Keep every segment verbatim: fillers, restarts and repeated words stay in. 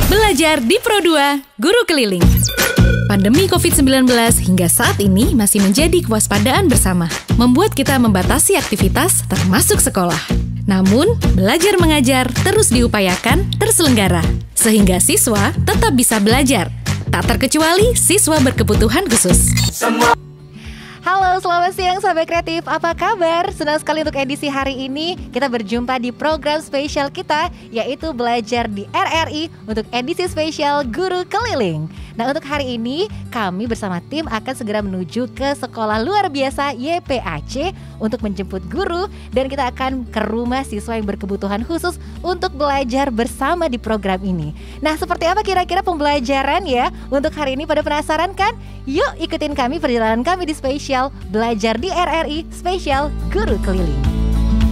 Belajar di Pro dua, Guru Keliling. Pandemi covid sembilan belas hingga saat ini masih menjadi kewaspadaan bersama, membuat kita membatasi aktivitas termasuk sekolah. Namun, belajar mengajar terus diupayakan terselenggara, sehingga siswa tetap bisa belajar, tak terkecuali siswa berkebutuhan khusus. Halo, selamat siang sahabat kreatif, apa kabar? Senang sekali untuk edisi hari ini kita berjumpa di program spesial kita, yaitu Belajar di R R I untuk edisi spesial Guru Keliling. Nah, untuk hari ini kami bersama tim akan segera menuju ke sekolah luar biasa Y P A C untuk menjemput guru, dan kita akan ke rumah siswa yang berkebutuhan khusus untuk belajar bersama di program ini. Nah, seperti apa kira-kira pembelajaran ya untuk hari ini? Pada penasaran kan? Yuk ikutin kami perjalanan kami di spesial Belajar di R R I spesial Guru Keliling.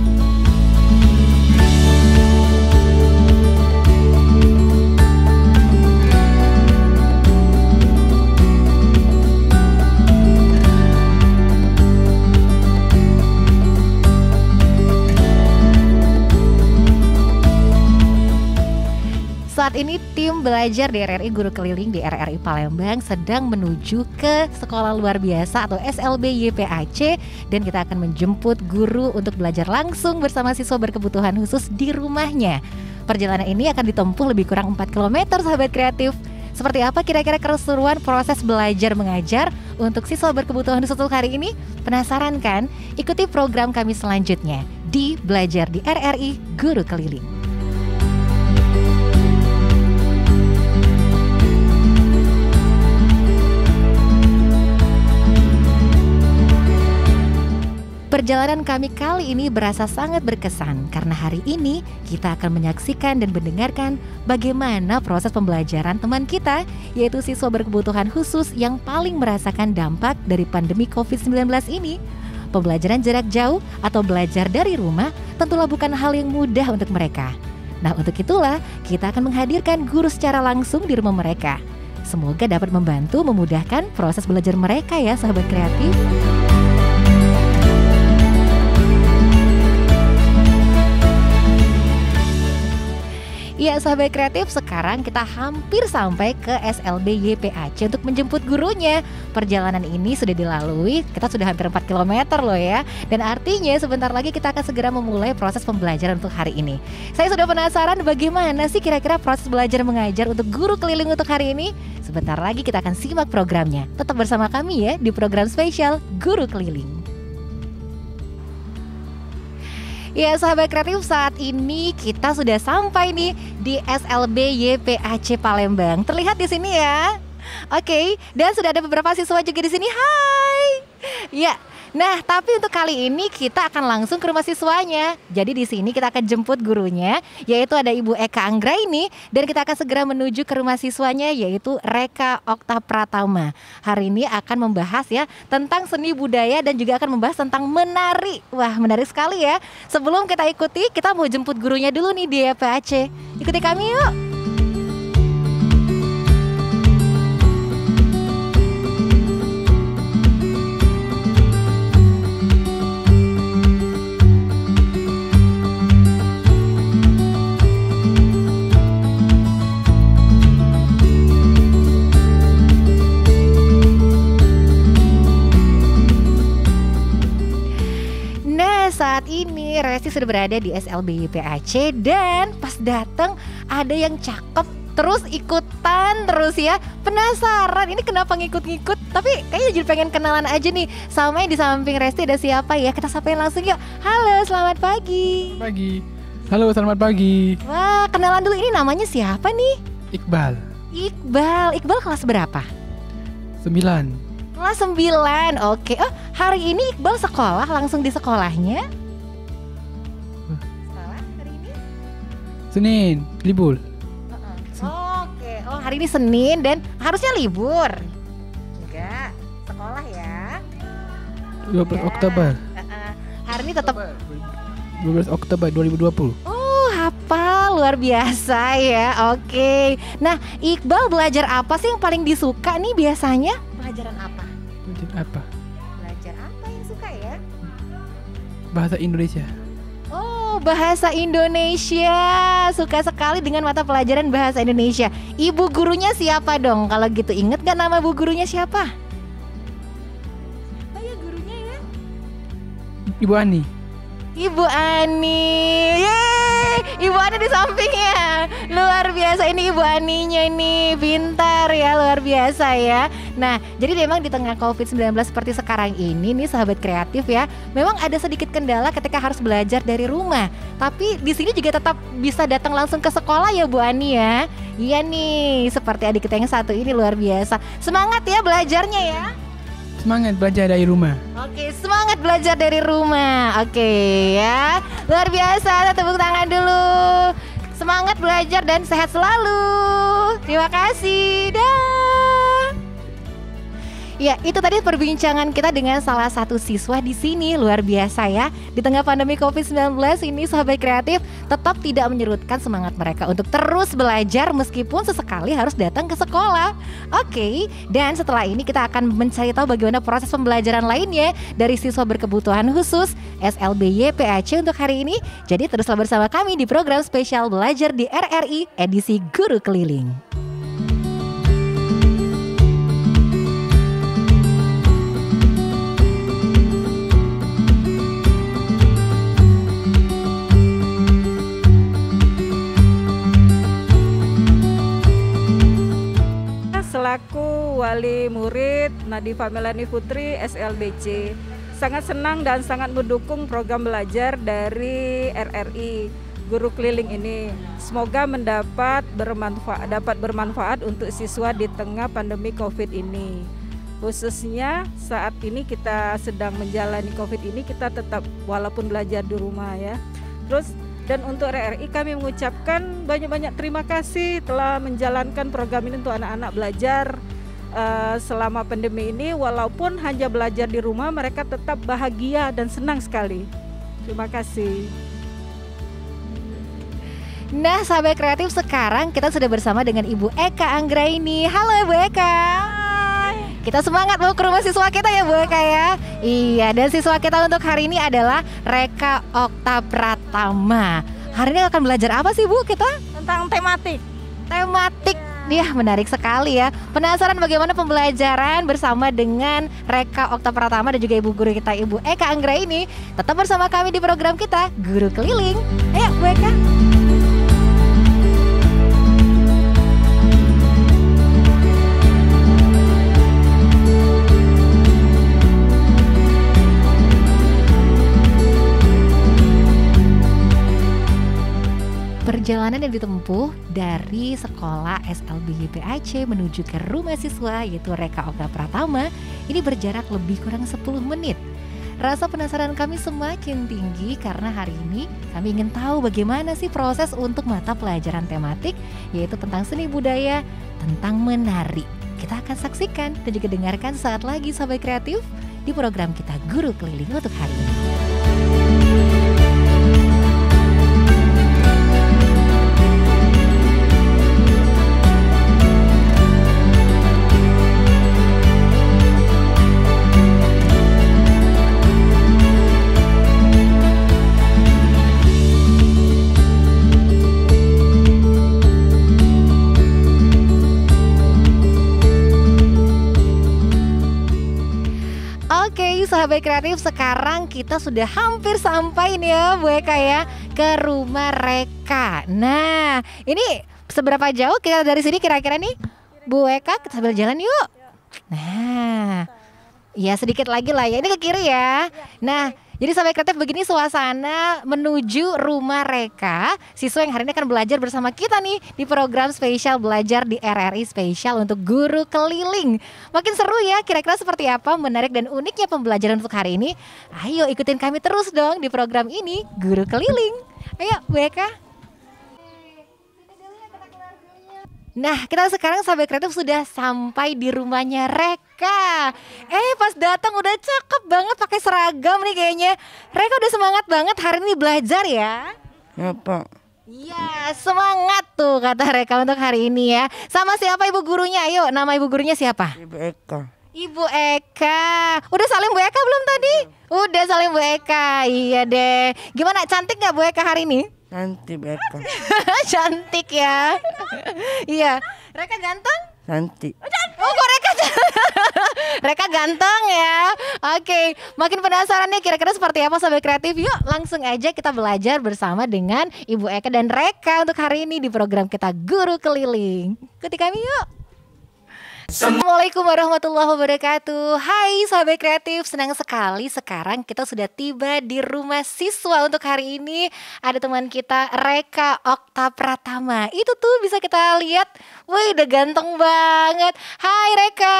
Saat ini tim belajar di R R I Guru Keliling di R R I Palembang sedang menuju ke sekolah luar biasa atau S L B Y P A C, dan kita akan menjemput guru untuk belajar langsung bersama siswa berkebutuhan khusus di rumahnya. Perjalanan ini akan ditempuh lebih kurang empat kilometer sahabat kreatif. Seperti apa kira-kira keseruan proses belajar mengajar untuk siswa berkebutuhan khusus untuk hari ini? Penasaran kan? Ikuti program kami selanjutnya di Belajar di R R I Guru Keliling. Perjalanan kami kali ini berasa sangat berkesan karena hari ini kita akan menyaksikan dan mendengarkan bagaimana proses pembelajaran teman kita, yaitu siswa berkebutuhan khusus yang paling merasakan dampak dari pandemi covid sembilan belas ini. Pembelajaran jarak jauh atau belajar dari rumah tentulah bukan hal yang mudah untuk mereka. Nah, untuk itulah kita akan menghadirkan guru secara langsung di rumah mereka. Semoga dapat membantu memudahkan proses belajar mereka ya sahabat kreatif. Ya sahabat kreatif, sekarang kita hampir sampai ke S L B Y P A C untuk menjemput gurunya. Perjalanan ini sudah dilalui, kita sudah hampir empat kilometer loh ya. Dan artinya sebentar lagi kita akan segera memulai proses pembelajaran untuk hari ini. Saya sudah penasaran bagaimana sih kira-kira proses belajar mengajar untuk guru keliling untuk hari ini? Sebentar lagi kita akan simak programnya. Tetap bersama kami ya di program spesial Guru Keliling. Ya sahabat kreatif, saat ini kita sudah sampai nih di S L B Y P A C Palembang. Terlihat di sini ya. Oke, dan sudah ada beberapa siswa juga di sini. Hai. Ya. Nah, tapi untuk kali ini kita akan langsung ke rumah siswanya. Jadi di sini kita akan jemput gurunya, yaitu ada Ibu Eka Anggraini, dan kita akan segera menuju ke rumah siswanya, yaitu Reka Okta Pratama. Hari ini akan membahas ya tentang seni budaya dan juga akan membahas tentang menari. Wah, menarik sekali ya. Sebelum kita ikuti, kita mau jemput gurunya dulu nih di Y P A C. Ikuti kami yuk. Saat ini Resti sudah berada di S L B Y P A C, dan pas datang ada yang cakep terus ikutan terus ya. Penasaran ini kenapa ngikut-ngikut, tapi kayaknya jadi pengen kenalan aja nih sama yang di samping Resti. Ada siapa ya? Kita sapain langsung yuk. Halo, selamat pagi. Pagi. Halo, selamat pagi. Wah, kenalan dulu, ini namanya siapa nih? Iqbal. Iqbal. Iqbal kelas berapa? Sembilan. Kelas sembilan, oke. Oh, hari ini Iqbal sekolah, langsung di sekolahnya? Sekolah hari ini? Senin, libur. Uh-uh. Oke, oh hari ini Senin dan harusnya libur. Enggak, sekolah ya. dua belas Oktober. Uh-uh. Hari ini tetap dua belas Oktober dua ribu dua puluh. Oh, hafal, luar biasa ya. Oke. Nah, Iqbal belajar apa sih yang paling disuka nih biasanya? Pelajaran apa? Belajar apa? Belajar apa yang suka ya? Bahasa Indonesia. Oh, Oh, bahasa Indonesia. Suka sekali dengan mata pelajaran bahasa Indonesia. Ibu gurunya siapa dong? Kalau gitu inget gak nama bu gurunya siapa? Siapa ya gurunya ya? Ibu Ani. Ibu Ani. Yeay, Ibu Ani di sampingnya. Luar biasa, ini Ibu Aninya nih. Pintar ya, luar biasa ya. Nah, jadi memang di tengah covid sembilan belas seperti sekarang ini nih sahabat kreatif ya, memang ada sedikit kendala ketika harus belajar dari rumah. Tapi di sini juga tetap bisa datang langsung ke sekolah ya Bu Ani ya. Iya nih, seperti adik kita yang satu ini luar biasa. Semangat ya belajarnya ya. Semangat belajar dari rumah. Oke, semangat belajar dari rumah. Oke ya, luar biasa. Tepuk tangan dulu. Semangat belajar dan sehat selalu. Terima kasih. Dah. Ya, itu tadi perbincangan kita dengan salah satu siswa di sini. Luar biasa ya. Di tengah pandemi covid sembilan belas ini sahabat kreatif tetap tidak menyurutkan semangat mereka untuk terus belajar meskipun sesekali harus datang ke sekolah. Oke, dan setelah ini kita akan mencari tahu bagaimana proses pembelajaran lainnya dari siswa berkebutuhan khusus S L B Y P A C untuk hari ini. Jadi teruslah bersama kami di program spesial Belajar di R R I edisi Guru Keliling. Selaku wali murid Nadifa Melani Putri S L B C, sangat senang dan sangat mendukung program belajar dari R R I Guru Keliling ini. Semoga mendapat bermanfaat dapat bermanfaat untuk siswa di tengah pandemi Covid ini. Khususnya saat ini kita sedang menjalani Covid ini, kita tetap walaupun belajar di rumah ya. Terus dan untuk R R I kami mengucapkan banyak-banyak terima kasih telah menjalankan program ini untuk anak-anak belajar uh, selama pandemi ini. Walaupun hanya belajar di rumah, mereka tetap bahagia dan senang sekali. Terima kasih. Nah, sahabat kreatif, sekarang kita sudah bersama dengan Ibu Eka Anggraini. Halo Ibu Eka. Kita semangat mau ke rumah siswa kita ya Bu Eka ya. Iya, dan siswa kita untuk hari ini adalah Reka Okta Pratama. Hari ini akan belajar apa sih Bu kita? Tentang tematik. Tematik. Ya, menarik sekali ya. Penasaran bagaimana pembelajaran bersama dengan Reka Okta Pratama dan juga ibu guru kita Ibu Eka Anggraini. Tetap bersama kami di program kita Guru Keliling. Ayo Bu Eka. Perjalanan yang ditempuh dari sekolah S L B Y P A C menuju ke rumah siswa yaitu Reka Okta Pratama ini berjarak lebih kurang sepuluh menit. Rasa penasaran kami semakin tinggi karena hari ini kami ingin tahu bagaimana sih proses untuk mata pelajaran tematik yaitu tentang seni budaya, tentang menari. Kita akan saksikan dan juga dengarkan saat lagi sahabat kreatif di program kita Guru Keliling untuk hari ini. Sahabat kreatif, sekarang kita sudah hampir sampai nih ya Bu Eka ya ke rumah Reka. Nah, ini seberapa jauh kita dari sini kira-kira nih Bu Eka? Kita sambil jalan yuk. Nah, ya sedikit lagi lah ya, ini ke kiri ya. Nah, jadi sahabat kreatif begini suasana menuju rumah Reka, siswa yang hari ini akan belajar bersama kita nih di program spesial Belajar di R R I spesial untuk Guru Keliling. Makin seru ya, kira-kira seperti apa menarik dan uniknya pembelajaran untuk hari ini? Ayo ikutin kami terus dong di program ini Guru Keliling. Ayo Bu Eka. Nah, kita sekarang sahabat kreatif sudah sampai di rumahnya Reka. Eh, pas datang udah cakep banget pakai seragam nih kayaknya. Reka udah semangat banget hari ini belajar ya. Ya Pak. Iya, semangat tuh kata Reka untuk hari ini ya. Sama siapa ibu gurunya? Ayo, nama ibu gurunya siapa? Ibu Eka. Ibu Eka. Udah salim Bu Eka belum tadi? Udah salim Bu Eka. Iya deh. Gimana, cantik gak Bu Eka hari ini? Cantik Eka. Cantik ya. Iya. Reka ganteng? Cantik. Oh kok Reka Reka ganteng ya. Oke, makin penasaran nih kira-kira seperti apa Sobat Kreatif. Yuk langsung aja kita belajar bersama dengan Ibu Eka dan Reka untuk hari ini di program kita Guru Keliling. Ikuti kami yuk. Assalamualaikum warahmatullahi wabarakatuh. Hai Sobat Kreatif, senang sekali sekarang kita sudah tiba di rumah siswa untuk hari ini. Ada teman kita Reka Okta Pratama. Itu tuh bisa kita lihat. Wih udah ganteng banget. Hai Reka.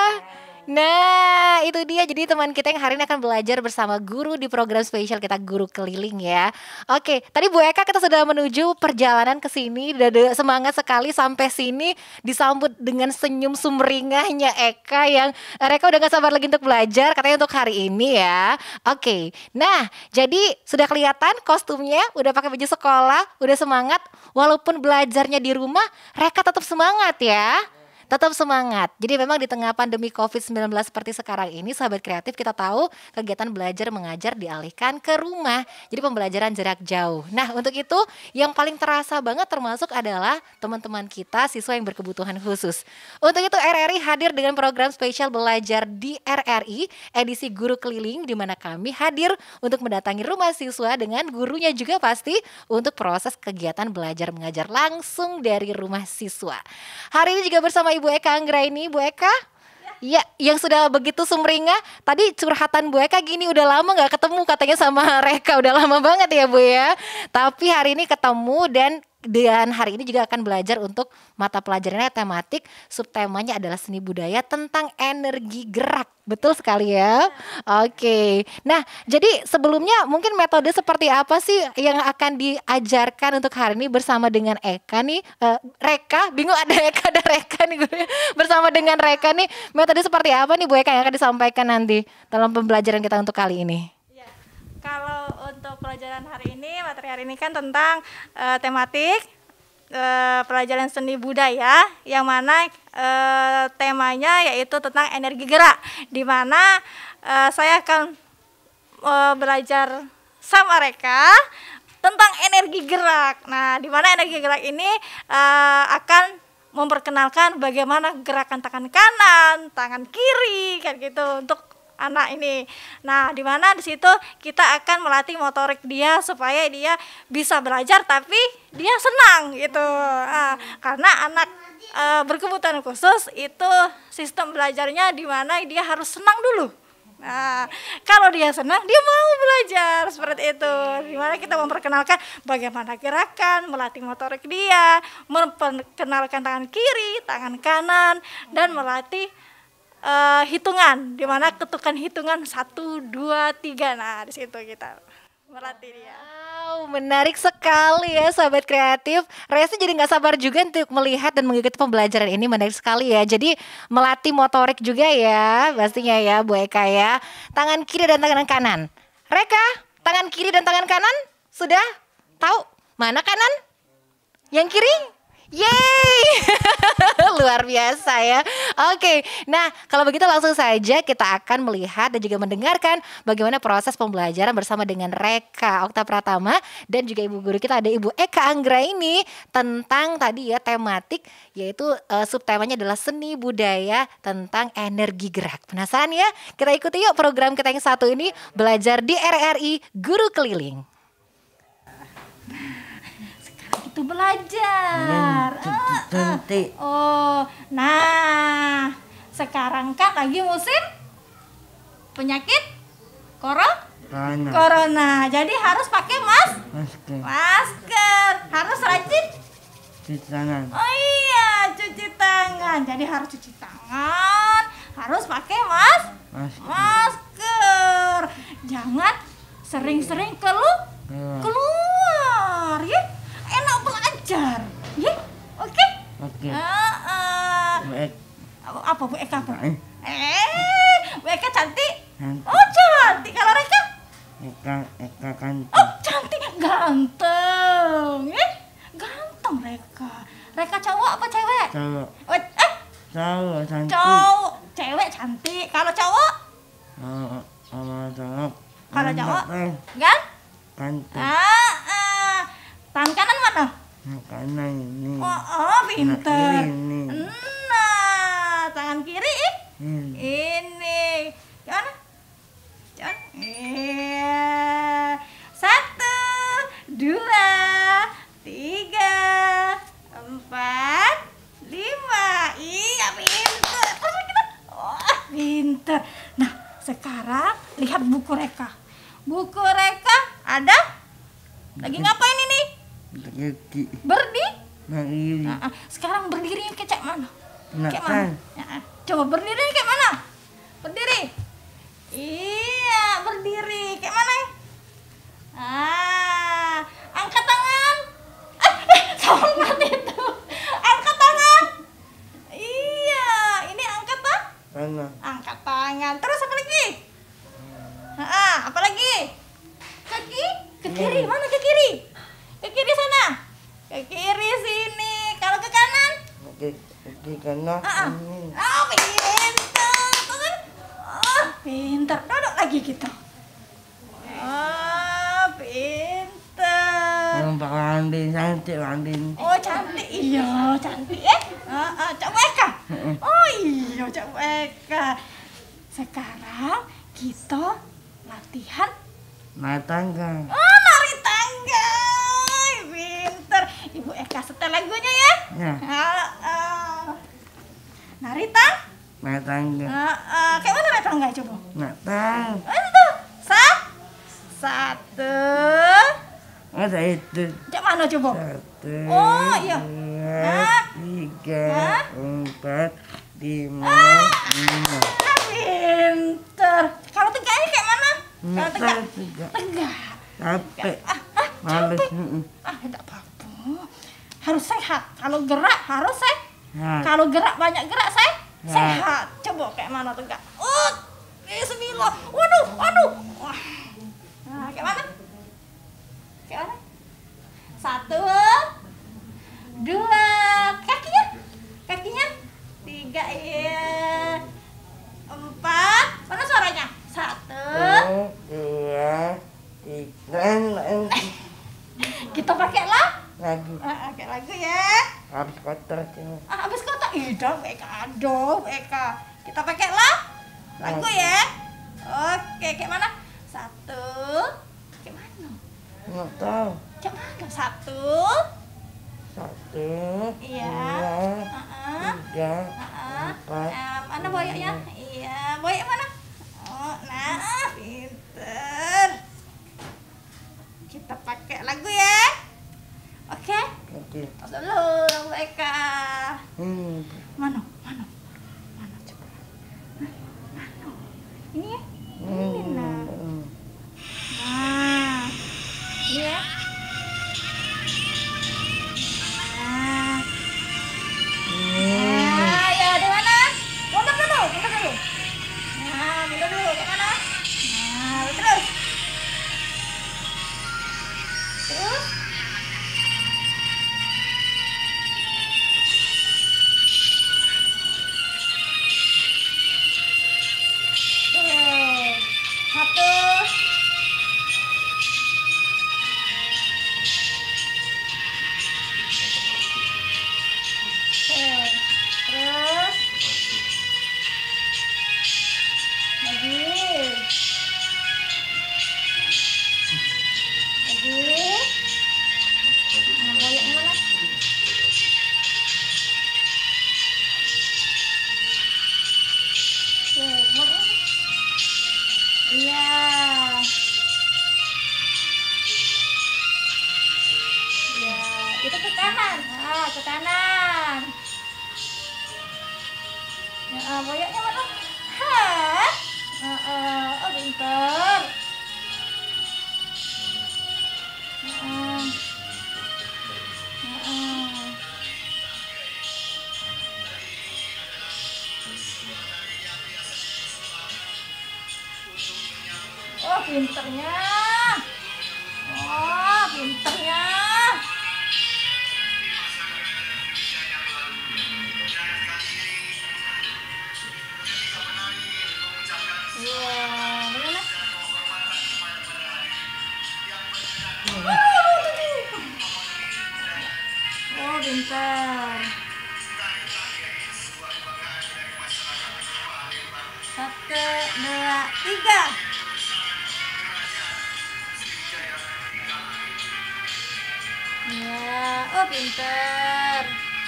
Nah itu dia, jadi teman kita yang hari ini akan belajar bersama guru di program spesial kita Guru Keliling ya. Oke, tadi Bu Eka kita sudah menuju perjalanan ke sini, udah semangat sekali sampai sini, disambut dengan senyum sumringahnya Eka yang Reka udah gak sabar lagi untuk belajar katanya untuk hari ini ya. Oke, nah jadi sudah kelihatan kostumnya, udah pakai baju sekolah, udah semangat. Walaupun belajarnya di rumah, Reka tetap semangat ya. Tetap semangat. Jadi memang di tengah pandemi covid sembilan belas seperti sekarang ini Sahabat Kreatif kita tahu kegiatan belajar mengajar dialihkan ke rumah. Jadi pembelajaran jarak jauh. Nah untuk itu yang paling terasa banget termasuk adalah teman-teman kita siswa yang berkebutuhan khusus. Untuk itu R R I hadir dengan program spesial belajar di R R I edisi Guru Keliling, di mana kami hadir untuk mendatangi rumah siswa dengan gurunya juga pasti untuk proses kegiatan belajar mengajar langsung dari rumah siswa. Hari ini juga bersama Ibu Bu Eka Anggraini. Bu Eka, ya, yang sudah begitu sumringah. Tadi curhatan Bu Eka gini, udah lama gak ketemu katanya sama Reka, udah lama banget ya Bu ya. Tapi hari ini ketemu dan dan hari ini juga akan belajar untuk mata pelajarannya tematik, subtemanya adalah seni budaya tentang energi gerak. Betul sekali ya. Oke. Nah, jadi sebelumnya mungkin metode seperti apa sih yang akan diajarkan untuk hari ini bersama dengan Eka nih, uh, Reka, bingung ada Eka ada Reka nih gue. Bersama dengan Reka nih, metode seperti apa nih Bu Eka yang akan disampaikan nanti dalam pembelajaran kita untuk kali ini? Kalau untuk pelajaran hari ini, materi hari ini kan tentang uh, tematik uh, pelajaran seni budaya, yang mana uh, temanya yaitu tentang energi gerak, di mana uh, saya akan uh, belajar sama Reka tentang energi gerak. Nah, di mana energi gerak ini uh, akan memperkenalkan bagaimana gerakan tangan kanan, tangan kiri, kan gitu untuk anak ini. Nah, di mana di situ kita akan melatih motorik dia supaya dia bisa belajar tapi dia senang gitu. Nah, karena anak e, berkebutuhan khusus itu sistem belajarnya di mana dia harus senang dulu. Nah, kalau dia senang dia mau belajar seperti itu. Di mana kita memperkenalkan bagaimana gerakan, melatih motorik dia, memperkenalkan tangan kiri, tangan kanan, dan melatih Uh, hitungan, di mana ketukan hitungan satu, dua, tiga. Nah, di situ kita melatih dia. Wow, menarik sekali ya Sobat Kreatif. Resi jadi nggak sabar juga untuk melihat dan mengikuti pembelajaran ini, menarik sekali ya. Jadi melatih motorik juga ya, pastinya ya Bu Eka ya. Tangan kiri dan tangan kanan. Reka, tangan kiri dan tangan kanan sudah tahu mana kanan? Yang kiri? Yeay, luar biasa ya. Oke, nah kalau begitu langsung saja kita akan melihat dan juga mendengarkan bagaimana proses pembelajaran bersama dengan Reka Okta Pratama dan juga ibu guru kita ada Ibu Eka Anggraini tentang tadi ya tematik, yaitu uh, subtemanya adalah seni budaya tentang energi gerak. Penasaran ya? Kita ikuti yuk program kita yang satu ini, belajar di R R I Guru Keliling. Itu belajar. Cantik. Oh, nah sekarang kan lagi musim penyakit corona. Corona. Jadi harus pakai mas Masker. masker. Harus rajin Cuci tangan. Oh iya, cuci tangan. Jadi harus cuci tangan, harus pakai mas Masker. masker. Jangan sering-sering kelu Keluar. keluar ya. Enak belajar, ya, oke? Oke. Uh, uh. Baik. Apa Bu Eka apa? Eh. Eh, Bu Eka cantik. Cantik. Oh cantik. Kalau Reka? Eka, Eka cantik. Oh cantik, ganteng, ya? Ganteng Reka. Reka cowok apa cewek? Cowok. Oh, eh, Cowok cantik. cowok, cewek cantik. Kalau cowok? Oh, sama cowok. Kalau cowok? Ganteng. Gan? Ganteng. Ah, ah. Tangan kanan mana? Kanan ini. Oh, oh pinter. kiri ini. Nah, tangan kiri ih. Hmm. Ini. Gimana? Jangan. Iya. Satu, dua, tiga, empat, lima. Iya, pinter. Terus kita. Wah, pinter. Nah, sekarang lihat buku Reka. Buku Reka ada? Lagi ngapain ini? Berdiri. Berdi? Berdiri. Nah, ah, sekarang berdirinya kayak mana? Kayak Makan. mana? Ya, ah. Coba berdiri kayak mana? Berdiri. Iya, berdiri. Kayak mana? Ah, angkat tangan. Eh, eh, sama itu. Angkat tangan. Iya, ini angkat tangan. Tangan. Angkat tangan. Terus apa lagi? Ah, apa lagi? Kaki? Ke kiri. Mana ke kiri? Ke kiri sana. Ke kiri sini. Kalau ke kanan? Oke, oke kanan. Ah, ah. Ini. Oh, pintar. Tuh kan? Oh, pintar. Duduk lagi kita. Ah, pintar. Yang Pak Landin cantik Landin. Oh, cantik. Iya, cantik eh. Ah, ah, Cak Eka. Oh, iya, Cak Eka. Sekarang kita latihan Naik tangga. oh, nari tangga. Ih, pintar. Ibu Eka setel lagunya ya. Ya, Ah, ah. Nari tang. naik tangga. Ah, ah. Kayak mana nari tangga coba? Naik tangga. Oh, itu. Sa. Satu. Ada itu. Cak mana coba? Satu. Oh, iya. Dua, Nah. tiga, Nah. empat, lima, enam. Ah, pinter. Kalau tegaknya kayak mana? Kalau tegak. Naik tangga. Tegak. Capek. Ah, ah, Males. capek. Mm-mm. Ah, tidak apa-apa. Harus sehat. Kalau gerak harus sehat. Nah, Kalau gerak banyak gerak saya Ya. sehat. Coba kayak mana tegak? Oh, bismillah. Waduh, waduh. Wah. Nah, kayak mana? Kayak mana? Satu, dua, kakinya, kakinya, tiga, iya, empat. Mana suaranya? Satu. satu, dua, tiga, enam. Kita pakai lah. Lagi. Ah, pakai lagu ya. Habis kotor cuma. Ah, habis kota ida Eka aduh Eka. Kita pakai lah lagu ya. Oke, kayak mana? Satu. Kayak mana? Nggak tahu. Kayak mana? Satu. Satu, Iya. dua, Ah, tiga, ah, empat. ah. Mana boyoknya? Iya, boyok mana? Oh, nah, pinter. Kita pakai lagu ya. Oke. Oke. Tos dulu lagu Eka. Hmm. Mana? Mana? Mana coba? Hah? Mana? Ini ya? Ini nah. Hmm. Nah. Ini ya. Nah. Nah, ya di mana? Mundur dulu, mundur dulu. Nah, mundur dulu ke mana? Nah, terus. Terus. Tuh. Satu. Tuh. Terus. Lagi. Lagi. Nah, boyoknya mana? Tuh, boyoknya. Iya. Iya, itu ke kanan. Ah, ke kanan. Ya, ah, boyoknya mana? Hah? Ah, ah, oh, pinter. Ah, ah. Ah, ah. Oh, pinternya. Oh, pinternya. tiga. Ya, oh pinter.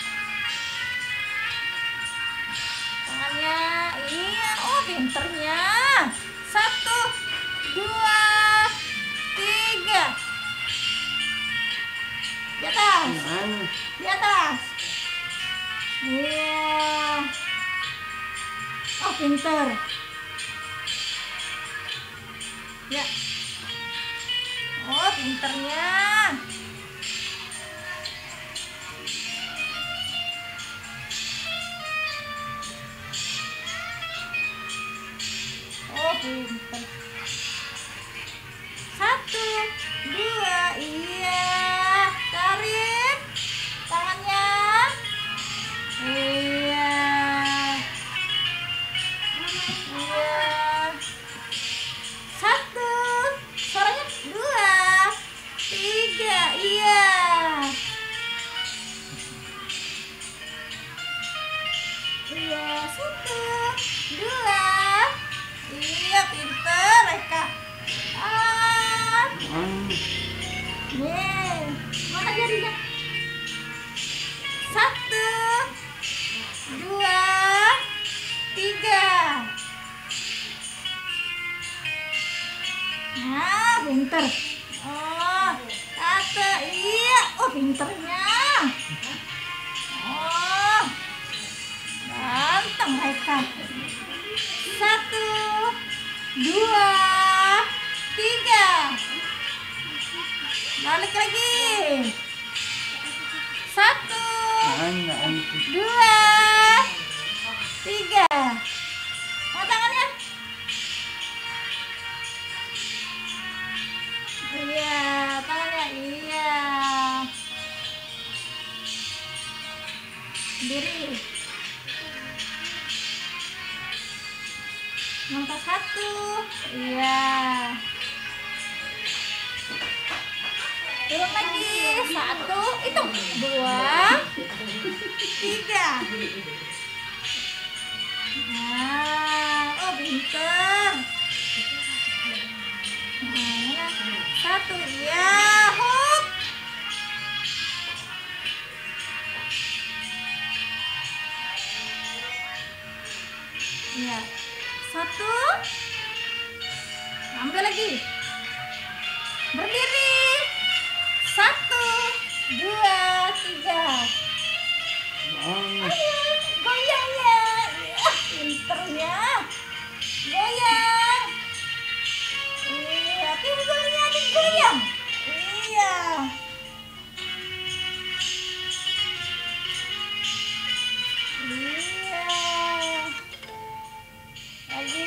Tangannya, iya, oh pinternya. Satu, dua, tiga. Di atas, di atas. Iya. Oh pinter. Ya. Oh pinternya. Oh pinter. Satu, dua, iya. Tarik tangannya. Iya. Iya. Satu. Suaranya dua. Tiga. Iya. Iya. Satu. Dua. Iya pinter Eka. Ah. Nih. Mana jarinya? Satu. Dua. Tiga. Nah, pinter. Oh, satu. Iya. Oh, pinternya. Oh. Ganteng mereka. Satu. Dua. Tiga. Balik lagi. Satu. Dua. Tiga. Mau tangannya? Iya, tangannya iya. Berdiri. Angkat satu. Iya. Turun lagi. Satu. Hitung. Dua. Tiga. Nah, oh pinter. Nah, satu. Iya. Hop. Iya. Satu. Ambil lagi. Berdiri. Satu, dua, tiga. Ayo, goyang ya. Ya, pinternya. Goyang. Iya, pinggulnya digoyang. Iya. Iya. Lagi.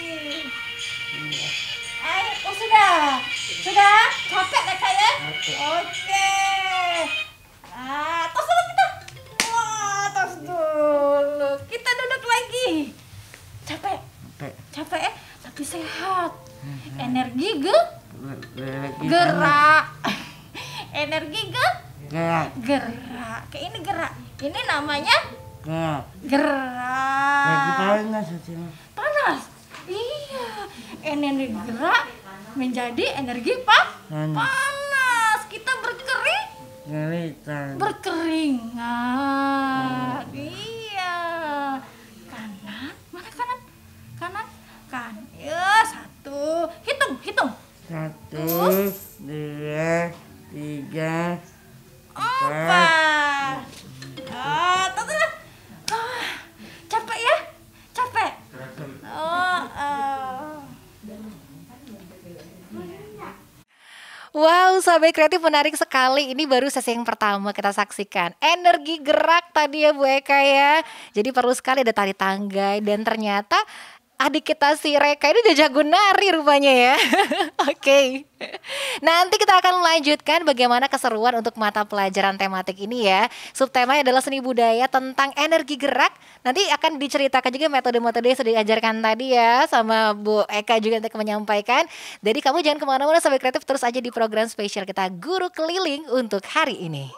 Ayo, oh sudah. Sudah? Capek gak saya? Oke. Nah, tos dulu kita. Wah, tos dulu. Kita duduk lagi. Capek? Capek. Capek ya? Tapi sehat. Energi ge? Gerak. Energi ge? Gerak. Gerak. Kayak ini gerak. Ini namanya? Gerak. Gerak. Lagi panas hatinya. Panas? Iya. Energi gerak menjadi energi pa? Panas. Panas. Kita berkering. Ngeritan. Berkeringat. Iya. Kanan. Mana kanan? Kanan. Kan. Ya, satu. Hitung, hitung. Satu, dua, tiga, Empat. Ah, tuh, tuh, tuh. Ah, capek ya? Capek. Oh, oh. Wow, sahabat kreatif menarik sekali. Ini baru sesi yang pertama kita saksikan. Energi gerak tadi ya Bu Eka ya. Jadi perlu sekali ada tari tangga dan ternyata adik kita si Reka ini udah jago nari rupanya ya. Oke. Nanti kita akan melanjutkan bagaimana keseruan untuk mata pelajaran tematik ini ya. Subtemanya adalah seni budaya tentang energi gerak. Nanti akan diceritakan juga metode-metode yang sudah diajarkan tadi ya sama Bu Eka juga untuk menyampaikan. Jadi kamu jangan kemana-mana sahabat kreatif, terus aja di program spesial kita Guru Keliling untuk hari ini.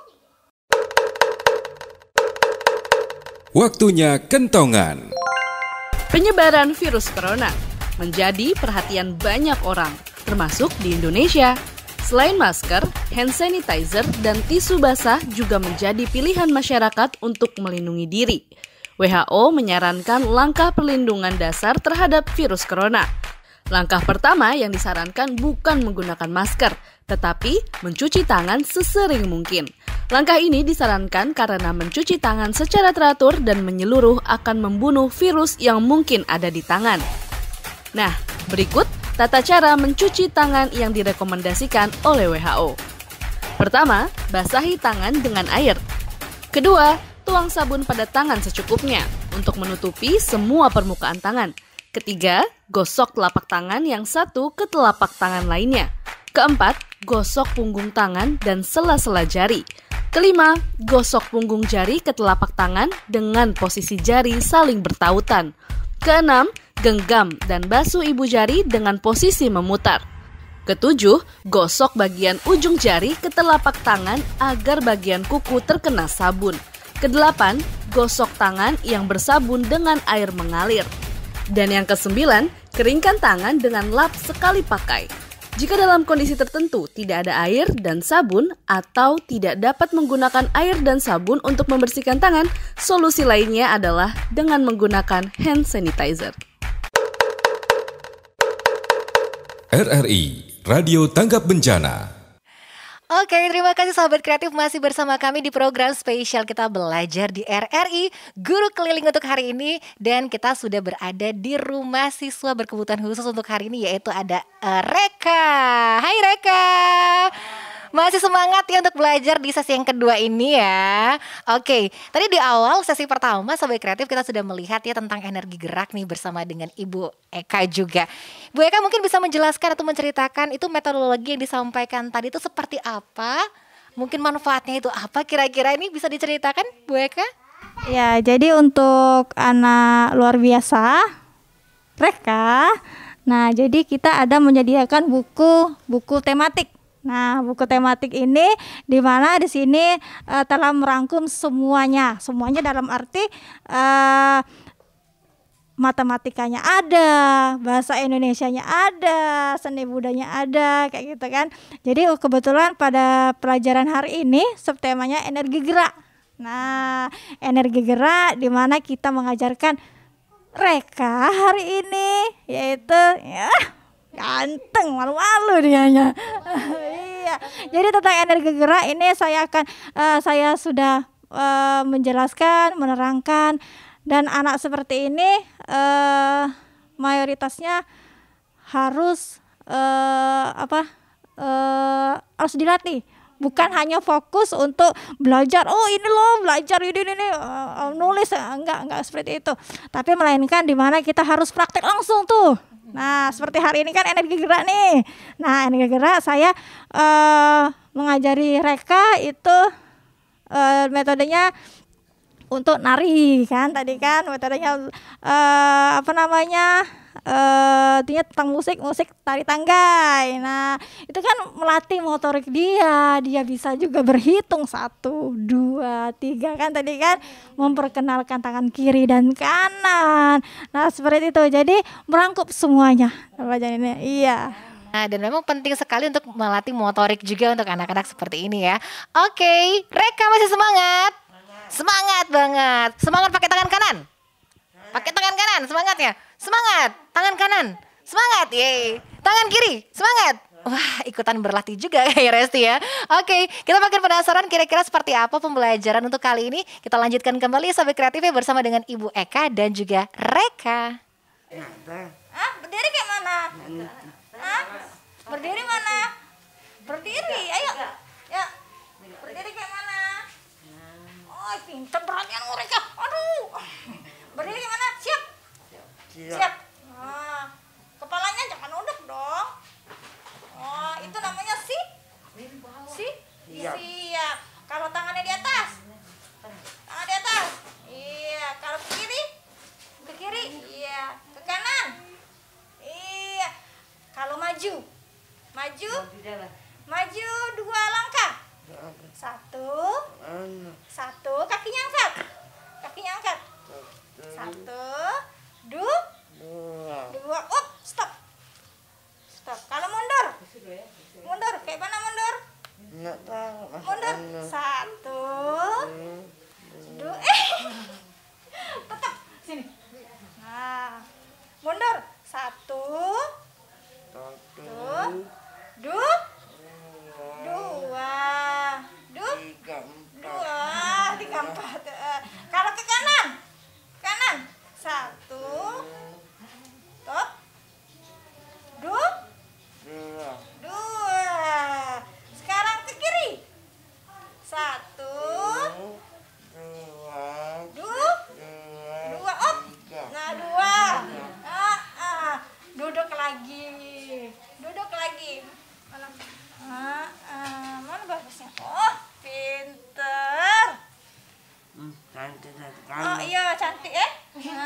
Waktunya kentongan. Penyebaran virus corona. menjadi perhatian banyak orang, termasuk di Indonesia. Selain masker, hand sanitizer dan tisu basah juga menjadi pilihan masyarakat untuk melindungi diri. W H O menyarankan langkah perlindungan dasar terhadap virus corona. Langkah pertama yang disarankan bukan menggunakan masker, tetapi mencuci tangan sesering mungkin. Langkah ini disarankan karena mencuci tangan secara teratur dan menyeluruh akan membunuh virus yang mungkin ada di tangan. Nah, berikut tata cara mencuci tangan yang direkomendasikan oleh W H O. Pertama, basahi tangan dengan air. Kedua, tuang sabun pada tangan secukupnya untuk menutupi semua permukaan tangan. Ketiga, gosok telapak tangan yang satu ke telapak tangan lainnya. Keempat, gosok punggung tangan dan sela-sela jari. Kelima, gosok punggung jari ke telapak tangan dengan posisi jari saling bertautan. Keenam, genggam dan basuh ibu jari dengan posisi memutar. Ketujuh, gosok bagian ujung jari ke telapak tangan agar bagian kuku terkena sabun. Kedelapan, gosok tangan yang bersabun dengan air mengalir. Dan yang kesembilan, keringkan tangan dengan lap sekali pakai. Jika dalam kondisi tertentu tidak ada air dan sabun atau tidak dapat menggunakan air dan sabun untuk membersihkan tangan, solusi lainnya adalah dengan menggunakan hand sanitizer. R R I, Radio Tanggap Bencana. Oke, terima kasih sahabat kreatif masih bersama kami di program spesial Kita Belajar di R R I Guru Keliling untuk hari ini. Dan kita sudah berada di rumah siswa berkebutuhan khusus untuk hari ini, yaitu ada uh, Reka. Hai Reka, masih semangat ya untuk belajar di sesi yang kedua ini ya. Oke, tadi di awal sesi pertama sahabat kreatif kita sudah melihat ya tentang energi gerak nih bersama dengan Ibu Eka juga. Bu Eka mungkin bisa menjelaskan atau menceritakan itu metodologi yang disampaikan tadi itu seperti apa? Mungkin manfaatnya itu apa kira-kira, ini bisa diceritakan Bu Eka? Ya, jadi untuk anak luar biasa Reka, nah jadi kita ada menyediakan buku buku tematik. Nah, buku tematik ini di mana di sini uh, telah merangkum semuanya, semuanya dalam arti uh, matematikanya ada, bahasa Indonesianya ada, seni budayanya ada, kayak gitu kan. Jadi kebetulan pada pelajaran hari ini subtemanya energi gerak. Nah, energi gerak di mana kita mengajarkan Reka hari ini yaitu ya ganteng, malu-malu dianya. Iya. Jadi tentang energi gerak ini saya akan uh, saya sudah uh, menjelaskan, menerangkan, dan anak seperti ini uh, mayoritasnya harus uh, apa? Uh, harus dilatih. Bukan hanya fokus untuk belajar, oh ini loh belajar ini ini, ini uh, nulis, enggak enggak seperti itu. Tapi melainkan di mana kita harus praktek langsung tuh. Nah, seperti hari ini kan energi gerak nih. Nah, energi gerak saya uh, mengajari Reka itu uh, metodenya untuk nari kan tadi kan metodenya uh, apa namanya uh, artinya tentang musik musik tari tanggai. Nah itu kan melatih motorik dia, dia bisa juga berhitung satu dua tiga kan tadi kan, memperkenalkan tangan kiri dan kanan. Nah seperti itu, jadi merangkup semuanya pelajaran ini. Iya. Nah, dan memang penting sekali untuk melatih motorik juga untuk anak-anak seperti ini ya. Oke, Reka masih semangat? Semangat banget. Semangat pakai tangan kanan. Pakai tangan kanan, semangatnya. Semangat, tangan kanan. Semangat, yeay. Tangan kiri, semangat. Wah, ikutan berlatih juga ya Resti ya. Oke, kita makin penasaran kira-kira seperti apa pembelajaran untuk kali ini. Kita lanjutkan kembali Sobat Kreatifnya bersama dengan Ibu Eka dan juga Reka. Ah, berdiri kayak mana? Hah? Berdiri mana? Berdiri, ayo. Ya. Berdiri kayak mana? Oh, pintar perhatian mereka. Aduh. Berdiri kayak mana? Siap? Siap. Nah, kepalanya jangan nunduk dong. Oh, itu namanya si? Si? Siap. Kalau tangannya di atas? Tangan di atas? Iya. Kalau ke kiri? Ke kiri? Iya. Ke kanan? Iya. Kalau maju? Maju? Maju dua langkah. Satu. Satu. Kakinya angkat. Kakinya angkat. Satu. Dua. Dua. Up.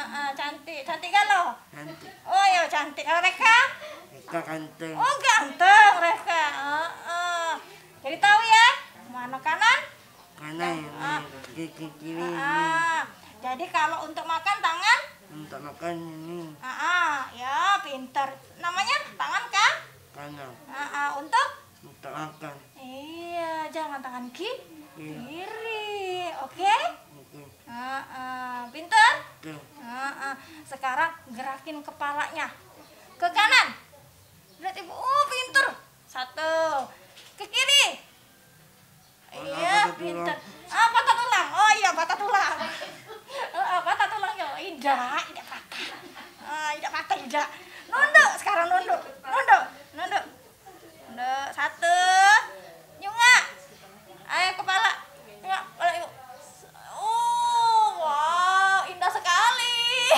uh, cantik, cantik kan lo? Cantik. Oh ya cantik. Kalau Reka? Reka ganteng. Oh ganteng Reka. Uh, uh. Jadi tahu ya mana kanan? Kanan ini, kiri kiri ini. Uh, jadi kalau untuk makan tangan? Untuk makan ini. Uh, uh, ya pinter. Namanya tangan kah? Kanan. Uh, uh, untuk? Untuk makan. Iya, jangan tangan ki Iya. kiri, oke? Okay? Oke. Uh, uh, pinter? Oke. Uh, uh. Sekarang gerakin kepalanya ke kanan. Lihat ibu, oh pinter. Satu, ke kiri. Iya, pinter. Ah, patah tulang. Oh iya, patah tulang. Uh, patah tulang ya. Tidak, tidak patah. Ah, tidak patah, tidak. Nunduk, sekarang nunduk. Nunduk, nunduk. Nunduk, satu. Nyungak. Ayo kepala. Nyungak, kepala ibu. Oh, wow, indah sekali.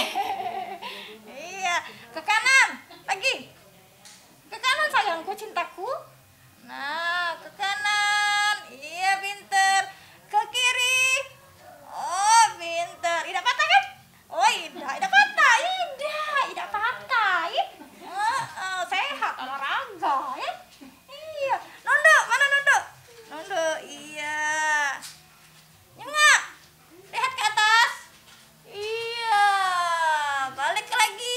Iya, ke kanan. Lagi. Ke kanan sayangku, cintaku. Nah, ke kanan. Iya, pinter. Ke kiri. Oh, pinter. Tidak patah kan? Oh, tidak. Tidak patah. Tidak. Tidak patah. Ih. Uh, uh, sehat olahraga ya. Iya. Nunduk. Mana nunduk? Nunduk. Iya. Nyengak. Lihat ke atas. Iya. Balik lagi.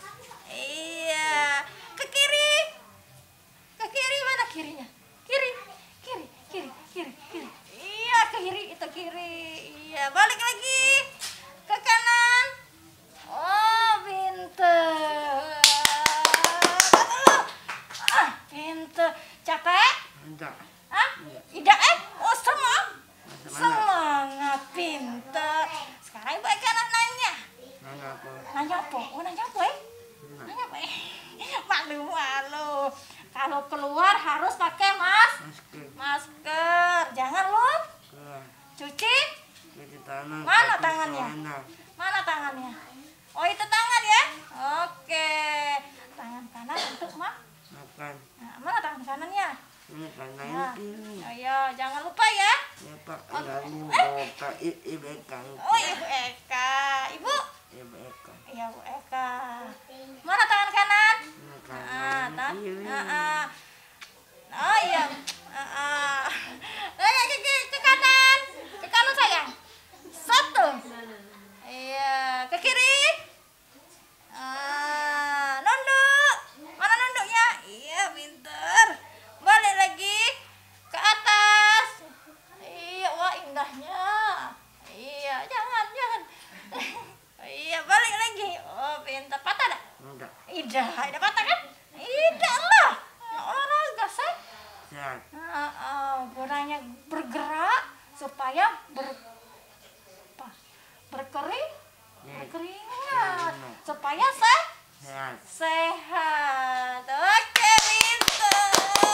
Iya. Ke kiri. Ke kiri mana kirinya? Kiri. Kiri. Kiri. Kiri. Kiri. Iya, ke kiri. Itu kiri. Iya. Balik lagi. Ke kanan. Oh, pinter. Ah, pinter. Capek? Enggak. Hah? Tidak eh? Oh, semangat. Semangat. Semangat, pinter. Sekarang ibu Eka nak nanya. Nanya apa? Nanya apa? Oh, nanya apa eh? Nanya apa eh? Malu-malu. Kalau keluar harus pakai mas Masker. masker. Jangan lupa Keluar. cuci. Cuci tangan. Mana pakai tangannya? celana. Mana tangannya? Oh, itu tangan ya? Oke. Tangan kanan untuk mak. Makan. Nah, mana tangan kanannya? Ini kanan Nah, kiri. ayo jangan lupa ya. Ya Pak, lalu bapak ibu Eka. Oh, Ibu Eka. Ibu? Ibu Eka. Iya, Bu Eka. Mana tangan kanan? Ini Ah, kanan tan. kiri. Ah, ah. Oh iya. Ah, ah. Ayo ke, ke, ke kanan. Ke kanan sayang. Satu. Iya, ke kiri. Ah, nunduk. Mana nunduknya? Iya, pinter. Balik lagi ke atas. Iya, wah indahnya. Iya, jangan, jangan. Iya, balik lagi. Oh, pinter. Patah dah? Enggak. Tidak, tidak patah kan? Tidak lah. Olahraga, say. Sehat. Nah, uh, gunanya bergerak supaya ber apa? berkering, berkeringat, supaya saya Sehat. sehat. Oke, pinter.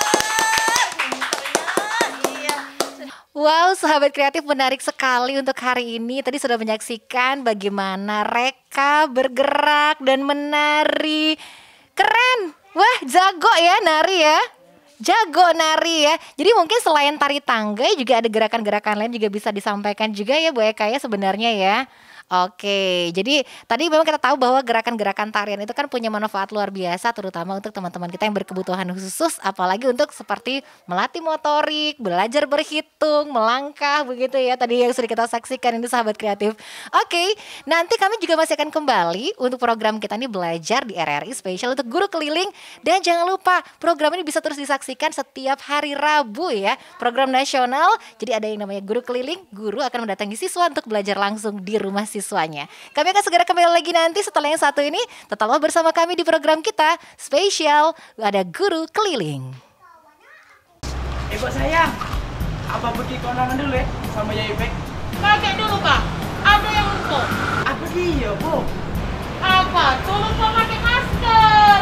Pinternya, iya. Wow, sahabat kreatif, menarik sekali untuk hari ini. Tadi sudah menyaksikan bagaimana Reka bergerak dan menari. Keren. Wah, jago ya nari ya. Jago nari ya. Jadi mungkin selain tari tangga juga ada gerakan-gerakan lain juga bisa disampaikan juga ya Bu Eka ya sebenarnya ya. Oke, jadi tadi memang kita tahu bahwa gerakan-gerakan tarian itu kan punya manfaat luar biasa, terutama untuk teman-teman kita yang berkebutuhan khusus, apalagi untuk seperti melatih motorik, belajar berhitung, melangkah begitu ya. Tadi yang sudah kita saksikan ini sahabat kreatif. Oke, nanti kami juga masih akan kembali untuk program kita ini belajar di R R I spesial untuk guru keliling. Dan jangan lupa program ini bisa terus disaksikan setiap hari Rabu ya, program nasional. Jadi ada yang namanya guru keliling, guru akan mendatangi siswa untuk belajar langsung di rumah siswanya. Kami akan segera kembali lagi nanti setelah yang satu ini. Tetaplah bersama kami di program kita spesial ada guru keliling. Eh buat sayang, apa pergi kondangan dulu ya sama Yai Bek? Pakai dulu Pak, ada yang lupa. Apa dia Bu? Apa? Tuh lupa pakai masker.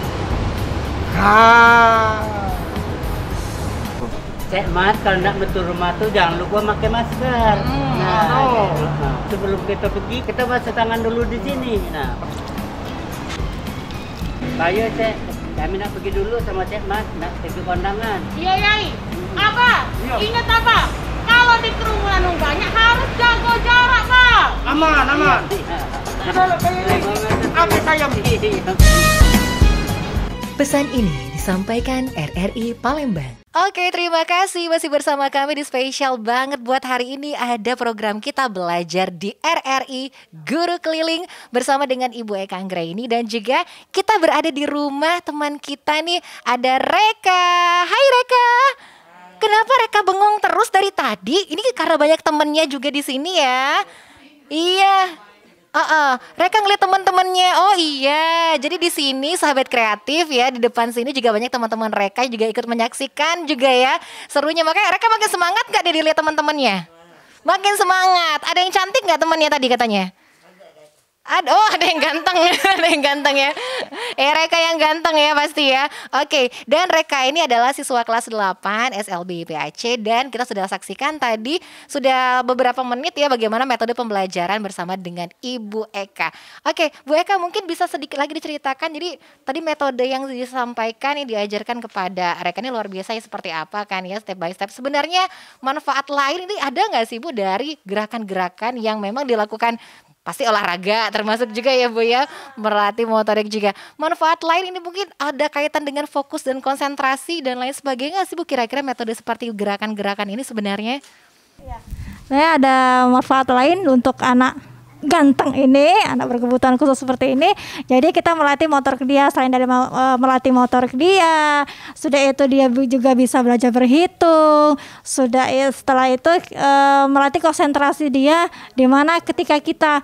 Ah. Cek Mat, kalau nak betul rumah tuh jangan lupa pakai masker. Hmm, nah, oh. nah, sebelum kita pergi, kita basuh tangan dulu di sini. Nah, ayo Cek, kami nak pergi dulu sama Cek Mat, nak pergi kondangan. Iya Yai. Apa? Iya. Ingat apa? Kalau di kerumunan banyak harus jaga jarak Pak. Aman, aman. Iya. Sudah keliling. Apa sayang? Pesan ini disampaikan R R I Palembang. Oke, terima kasih masih bersama kami di spesial banget buat hari ini. Ada program Kita Belajar di R R I Guru Keliling bersama dengan Ibu Eka Anggraini. Dan juga kita berada di rumah teman kita nih, ada Reka. Hai Reka. Kenapa Reka bengong terus dari tadi? Ini karena banyak temennya juga di sini ya. Iya. Uh-uh. Reka ngeliat teman-temannya. Oh iya, jadi di sini sahabat kreatif ya, di depan sini juga banyak teman-teman Reka juga ikut menyaksikan juga ya. Serunya, makanya Reka makin semangat gak dia dilihat teman-temannya? Makin semangat. Ada yang cantik gak temannya tadi katanya? Ada, oh ada yang ganteng, ada yang ganteng ya. Eh Reka yang ganteng ya pasti ya. Oke, dan Reka ini adalah siswa kelas delapan S L B Y P A C. Dan kita sudah saksikan tadi sudah beberapa menit ya bagaimana metode pembelajaran bersama dengan Ibu Eka. Oke, Bu Eka mungkin bisa sedikit lagi diceritakan. Jadi tadi metode yang disampaikan, yang diajarkan kepada Reka ini luar biasa ya, seperti apa kan ya, step by step. Sebenarnya manfaat lain ini ada nggak sih Bu dari gerakan-gerakan yang memang dilakukan? Pasti olahraga termasuk juga ya Bu ya, melatih motorik juga. Manfaat lain ini mungkin ada kaitan dengan fokus dan konsentrasi dan lain sebagainya sih Bu, kira-kira metode seperti gerakan-gerakan ini sebenarnya? Ya. Saya ada manfaat lain untuk anak ganteng ini, anak berkebutuhan khusus seperti ini. Jadi kita melatih motorik dia, selain dari uh, melatih motorik dia, sudah itu dia juga bisa belajar berhitung. Sudah ya, setelah itu uh, melatih konsentrasi dia, di mana ketika kita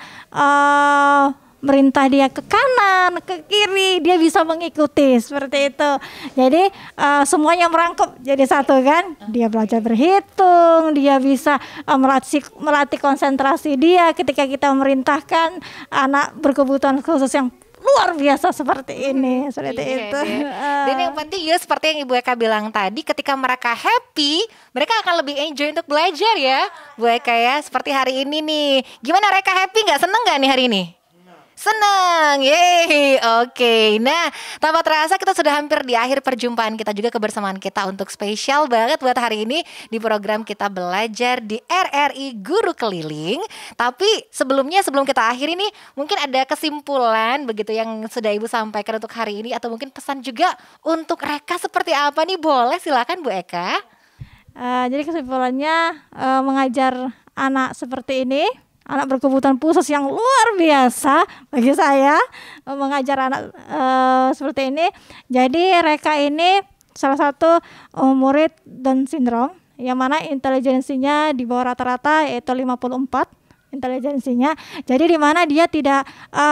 uh, merintah dia ke kanan, ke kiri, dia bisa mengikuti seperti itu. Jadi uh, semuanya merangkup jadi satu kan. Dia belajar berhitung, dia bisa uh, melatih melatih konsentrasi dia ketika kita memerintahkan anak berkebutuhan khusus yang luar biasa seperti ini, seperti iya, itu. Iya. Dan yang penting ya seperti yang Ibu Eka bilang tadi, ketika mereka happy, mereka akan lebih enjoy untuk belajar ya, Bu Eka ya. Seperti hari ini nih, gimana Reka happy nggak? Seneng nggak nih hari ini? Senang, yeay, oke. Okay. Nah, tanpa terasa kita sudah hampir di akhir perjumpaan kita juga, kebersamaan kita untuk spesial banget buat hari ini di program Kita Belajar di R R I Guru Keliling. Tapi sebelumnya, sebelum kita akhiri nih, mungkin ada kesimpulan begitu yang sudah Ibu sampaikan untuk hari ini, atau mungkin pesan juga untuk Reka seperti apa nih? Boleh, silakan Bu Eka. Uh, jadi kesimpulannya uh, mengajar anak seperti ini, anak berkebutuhan khusus yang luar biasa bagi saya, mengajar anak uh, seperti ini. Jadi Reka ini salah satu uh, murid Down syndrome yang mana intelijensinya di bawah rata-rata, yaitu lima puluh empat intelijensinya. Jadi di mana dia tidak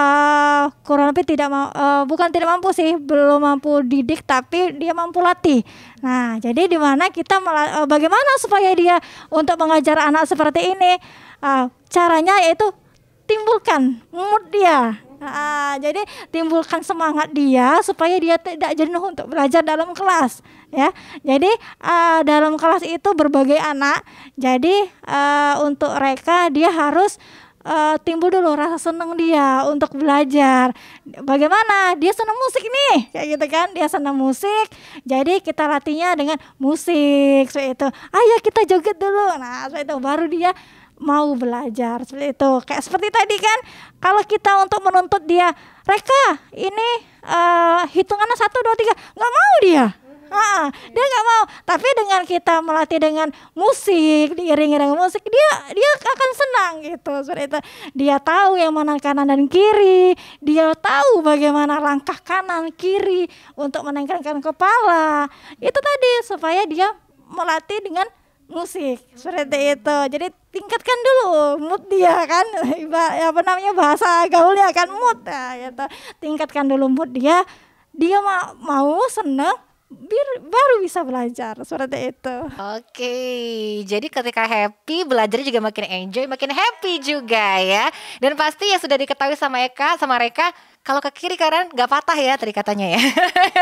uh, kurang lebih tidak uh, bukan tidak mampu sih, belum mampu didik, tapi dia mampu latih. Nah, jadi di mana kita uh, bagaimana supaya dia untuk mengajar anak seperti ini? Uh, caranya yaitu timbulkan mood dia. Nah, jadi timbulkan semangat dia supaya dia tidak jenuh untuk belajar dalam kelas ya. Jadi uh, dalam kelas itu berbagai anak. Jadi uh, untuk Reka dia harus uh, timbul dulu rasa senang dia untuk belajar. Bagaimana? Dia senang musik nih, kayak gitu kan? Dia senang musik. Jadi kita latihnya dengan musik seperti itu. Ayo kita joget dulu. Nah, seperti itu baru dia mau belajar seperti itu. Kayak seperti tadi kan, kalau kita untuk menuntut dia, Reka ini uh, hitungannya satu dua tiga, nggak mau dia. Ah, dia nggak mau. Tapi dengan kita melatih dengan musik, diiringi dengan musik, dia dia akan senang gitu seperti itu. Dia tahu yang mana kanan dan kiri, dia tahu bagaimana langkah kanan kiri untuk menaikkan kepala. Itu tadi supaya dia melatih dengan musik seperti itu. Jadi tingkatkan dulu mood dia kan, apa namanya bahasa gaulnya kan mood ya, gitu. Tingkatkan dulu mood dia, dia ma- mau seneng, biar baru bisa belajar seperti itu. Oke, jadi ketika happy belajar juga makin enjoy, makin happy juga ya. Dan pasti ya sudah diketahui sama Eka, sama Reka, kalau ke kiri kanan nggak patah ya tadi katanya ya.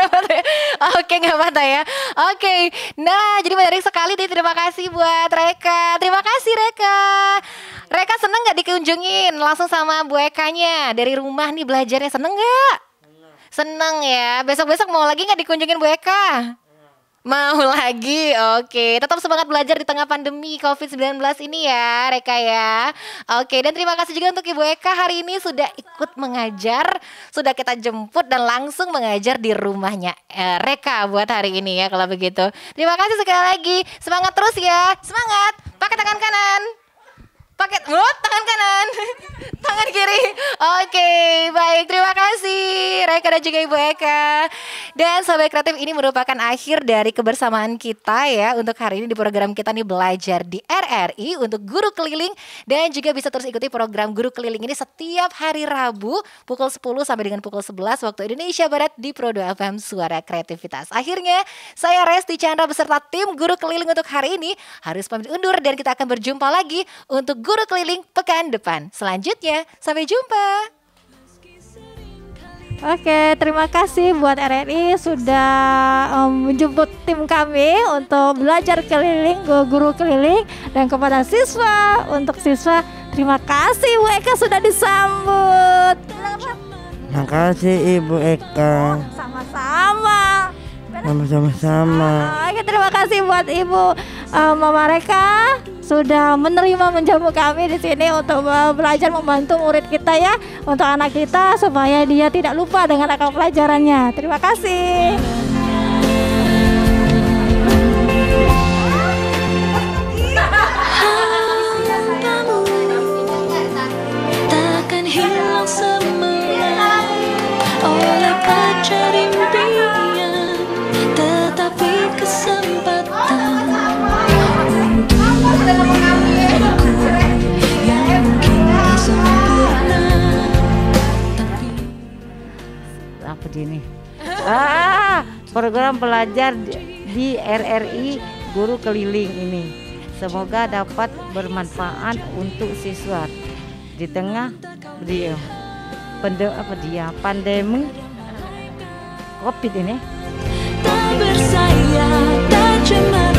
Oke, nggak patah ya. Oke, nah jadi menarik sekali nih. Terima kasih buat Reka. Terima kasih Reka. Reka seneng nggak dikunjungin langsung sama Bu Ekanya dari rumah nih belajarnya, seneng nggak? Seneng ya. Besok-besok mau lagi nggak dikunjungin Bu Eka? Mau lagi, oke. Tetap semangat belajar di tengah pandemi covid sembilan belas ini ya, Reka ya. Oke, dan terima kasih juga untuk Ibu Eka hari ini sudah ikut mengajar. Sudah kita jemput dan langsung mengajar di rumahnya eh, Reka buat hari ini ya kalau begitu. Terima kasih sekali lagi. Semangat terus ya, semangat. Pakai tangan kanan. Pakai oh, tangan kanan, tangan kiri. Oke, baik. Terima kasih Reka dan juga Ibu Eka. Dan Sahabat Kreatif, ini merupakan akhir dari kebersamaan kita ya untuk hari ini di program kita nih belajar di R R I untuk Guru Keliling. Dan juga bisa terus ikuti program Guru Keliling ini setiap hari Rabu pukul sepuluh sampai dengan pukul sebelas waktu Indonesia Barat di Pro dua F M Suara Kreativitas. Akhirnya saya Resti Chandra beserta tim Guru Keliling untuk hari ini harus pamit undur dan kita akan berjumpa lagi untuk Guru Keliling pekan depan. Selanjutnya, sampai jumpa. Oke, terima kasih buat R R I sudah um, menjemput tim kami untuk belajar keliling, guru keliling. Dan kepada siswa, untuk siswa, terima kasih Bu Eka sudah disambut. Terima kasih Ibu Eka. Sama-sama. Sama-sama. Oke, terima kasih buat Ibu uh, Mama Reka sudah menerima menjamu kami di sini untuk uh, belajar membantu murid kita ya, untuk anak kita supaya dia tidak lupa dengan akal pelajarannya. Terima kasih. Takkan hilang semula oleh pacar impian, tetapi kesempatan yang mungkin tak sempurna. Apa ini? Ah, program belajar di R R I Guru Keliling ini. Semoga dapat bermanfaat untuk siswa di tengah dia pande apa dia pandemi Covid ini. Tak bersayap, tak cemar.